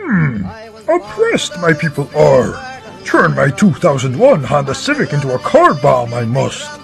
Oppressed my people are. Turn my 2001 Honda Civic into a car bomb, I must.